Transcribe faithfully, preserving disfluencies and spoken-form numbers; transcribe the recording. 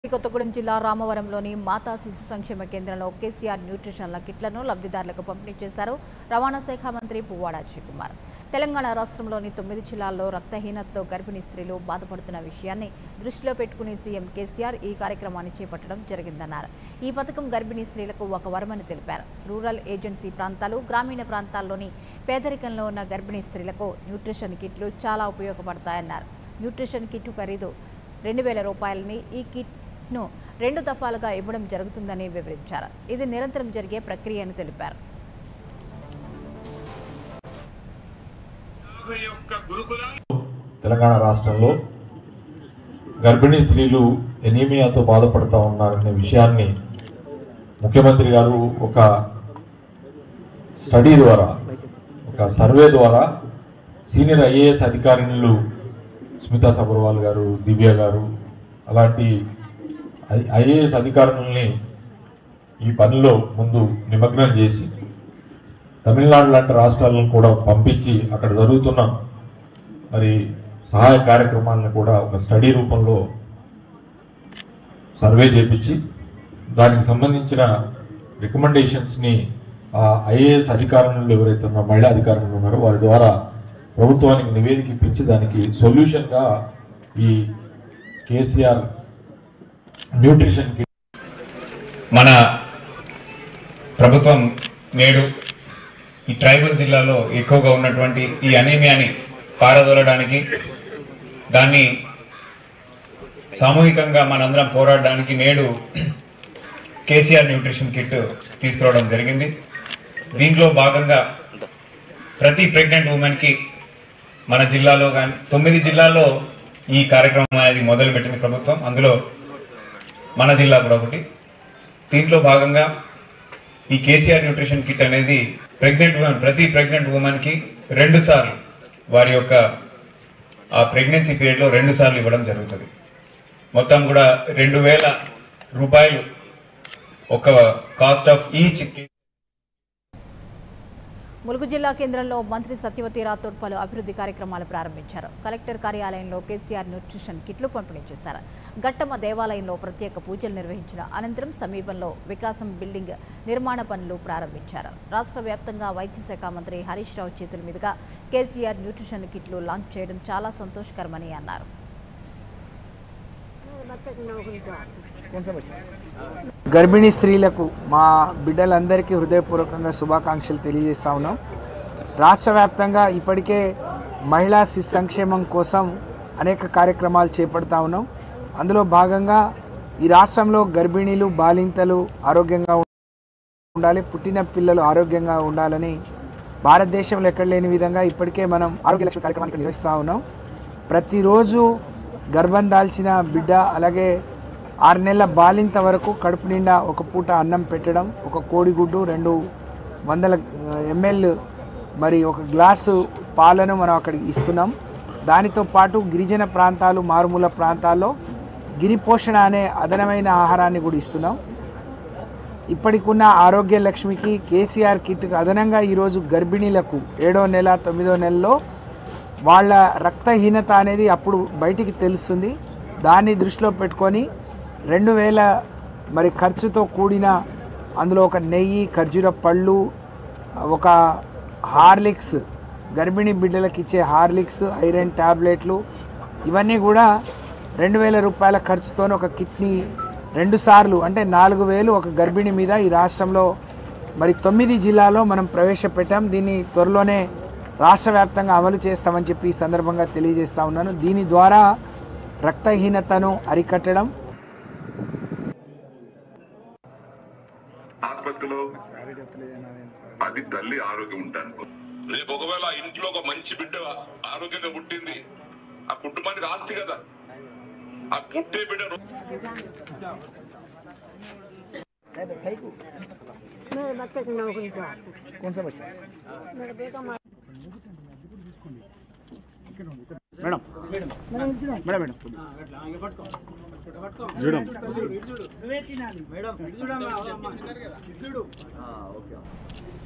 కొత్తగూడెం జిల్లా రామవరంలోని మాతా శిశు సంక్షేమ కేంద్రంలో కేసీఆర్ న్యూట్రిషన్ల కిట్లను లబ్ధిదారులకు పంపిణీ చేశారు రవాణా శాఖ మంత్రి పువ్వాడ అజయ్ కుమార్. తెలంగాణ రాష్ట్రంలోని తొమ్మిది జిల్లాల్లో రక్తహీనతతో గర్భిణీ స్త్రీలు బాధపడుతున్న విషయాన్ని దృష్టిలో పెట్టుకుని సీఎం కేసీఆర్ ఈ కార్యక్రమాన్ని చేపట్టడం జరిగిందన్నారు. ఈ పథకం గర్భిణీ స్త్రీలకు ఒక వరమని తెలిపారు. రూరల్ ఏజెన్సీ ప్రాంతాలు, గ్రామీణ ప్రాంతాల్లోని పేదరికంలో ఉన్న గర్భిణీ స్త్రీలకు న్యూట్రిషన్ కిట్లు చాలా ఉపయోగపడతాయన్నారు. న్యూట్రిషన్ కిట్ ఖరీదు రెండు వేల రూపాయలని ఈ కిట్ ను రెండు దఫాలుగా ఇవ్వడం జరుగుతుందని వివరించారు. ఇది నిరంతరం జరిగే ప్రక్రియ అని తెలిపారు. తెలంగాణ రాష్ట్రంలో గర్భిణీ స్త్రీలు ఎనీమియాతో బాధపడుతూ ఉన్నారనే విషయాన్ని ముఖ్యమంత్రి గారు ఒక స్టడీ ద్వారా, ఒక సర్వే ద్వారా సీనియర్ ఐఏఎస్ అధికారినులు స్మితా సబర్వాల్ గారు, దివ్య గారు అలాంటి ఐఏఎస్ అధికారులని ఈ పనిలో ముందు నిమగ్నం చేసి తమిళనాడు లాంటి రాష్ట్రాలను కూడా పంపించి అక్కడ జరుగుతున్న మరి సహాయ కార్యక్రమాలను కూడా ఒక స్టడీ రూపంలో సర్వే చేపించి దానికి సంబంధించిన రికమెండేషన్స్ని ఆ ఐఏఎస్ అధికారులు ఎవరైతే ఉన్నారో, మహిళా అధికారులు ఉన్నారో వారి ద్వారా ప్రభుత్వానికి నివేదిక ఇప్పించి దానికి సొల్యూషన్గా ఈ కేసీఆర్ న్యూట్రిషన్ కిట్ మన ప్రభుత్వం నేడు ఈ ట్రైబల్ జిల్లాలో ఎక్కువగా ఉన్నటువంటి ఈ అనీమియాని పారదోలడానికి, దాన్ని సామూహికంగా మనందరం పోరాడడానికి నేడు కేసీఆర్ న్యూట్రిషన్ కిట్ తీసుకురావడం జరిగింది. దీంట్లో భాగంగా ప్రతి ప్రెగ్నెంట్ ఉమెన్కి మన జిల్లాలో కానీ తొమ్మిది జిల్లాల్లో ఈ కార్యక్రమం అనేది మొదలుపెట్టింది ప్రభుత్వం. అందులో మన జిల్లా కూడా ఒకటి. దీంట్లో భాగంగా ఈ కేసీఆర్ న్యూట్రిషన్ కిట్ అనేది ప్రెగ్నెంట్ ఉమెన్ ప్రతి ప్రెగ్నెంట్ ఉమెన్కి రెండు సార్లు వారి యొక్క ఆ ప్రెగ్నెన్సీ పీరియడ్లో రెండు సార్లు ఇవ్వడం జరుగుతుంది. మొత్తం కూడా రెండు వేల రూపాయలు ఒక కాస్ట్ ఆఫ్ ఈచ్. ములుగు జిల్లా కేంద్రంలో మంత్రి సత్యవతి రాథోడ్ పలు అభివృద్ధి కార్యక్రమాలు ప్రారంభించారు. కలెక్టర్ కార్యాలయంలో కేసీఆర్ న్యూట్రిషన్ కిట్లు పంపిణీ చేశారు. గట్టమ్మ దేవాలయంలో ప్రత్యేక పూజలు నిర్వహించిన అనంతరం సమీపంలో వికాసం బిల్డింగ్ నిర్మాణ పనులు ప్రారంభించారు. రాష్ట్ర వ్యాప్తంగా వైద్య శాఖ మంత్రి హరీష్ రావు చేతుల మీదుగా కేసీఆర్ న్యూట్రిషన్ కిట్లు లాంచ్ చేయడం చాలా సంతోషకరమని అన్నారు. గర్భిణీ స్త్రీలకు మా బిడ్డలందరికీ హృదయపూర్వకంగా శుభాకాంక్షలు తెలియజేస్తా ఉన్నాం. రాష్ట్ర వ్యాప్తంగా ఇప్పటికే మహిళా శిశు సంక్షేమం కోసం అనేక కార్యక్రమాలు చేపడతా ఉన్నాం. అందులో భాగంగా ఈ రాష్ట్రంలో గర్భిణీలు, బాలింతలు ఆరోగ్యంగా ఉండాలి, పుట్టిన పిల్లలు ఆరోగ్యంగా ఉండాలని భారతదేశంలో ఎక్కడ లేని విధంగా ఇప్పటికే మనం ఆరోగ్య లక్ష్మి కార్యక్రమాన్ని నిర్వహిస్తూ ఉన్నాం. ప్రతిరోజు గర్భం దాల్చిన బిడ్డ, అలాగే ఆరు నెలల బాలింత వరకు కడుపు నిండా ఒక పూట అన్నం పెట్టడం, ఒక కోడిగుడ్డు, రెండు వందల ఎంఎల్ మరి ఒక గ్లాసు పాలను మనం అక్కడికి ఇస్తున్నాం. దానితో పాటు గిరిజన ప్రాంతాలు, మారుమూల ప్రాంతాల్లో గిరి పోషణ అనే అదనమైన ఆహారాన్ని కూడా ఇస్తున్నాం. ఇప్పటికున్న ఆరోగ్య లక్ష్మికి కేసీఆర్ కిట్కి అదనంగా ఈరోజు గర్భిణీలకు ఏడో నెల, తొమ్మిదో నెలలో వాళ్ళ రక్తహీనత అనేది అప్పుడు బయటికి తెలుస్తుంది. దాన్ని దృష్టిలో పెట్టుకొని రెండు వేల మరి ఖర్చుతో కూడిన అందులో ఒక నెయ్యి, ఖర్జూర పళ్ళు, ఒక హార్లిక్స్, గర్భిణీ బిడ్డలకు ఇచ్చే హార్లిక్స్, ఐరన్ ట్యాబ్లెట్లు, ఇవన్నీ కూడా రెండు వేల రూపాయల ఖర్చుతో ఒక కిట్ని రెండు సార్లు అంటే నాలుగు వేలు ఒక గర్భిణి మీద ఈ రాష్ట్రంలో మరి తొమ్మిది జిల్లాలో మనం ప్రవేశపెట్టాం. దీన్ని త్వరలోనే రాష్ట్ర వ్యాప్తంగా అమలు చేస్తామని చెప్పి ఈ సందర్భంగా తెలియజేస్తా ఉన్నాను. దీని ద్వారా రక్తహీనతను అరికట్టడం, ఆసుపత్రిలో అది తల్లి ఆరోగ్యం ఉంటాను. రేపు ఒకవేళ ఇంట్లో ఒక మంచి బిడ్డ ఆరోగ్యంగా పుట్టింది, ఆ కుటుంబానికి ఆస్తి కదా. ఆ పుట్టే బిడ్డ మేడం మేడం మేడం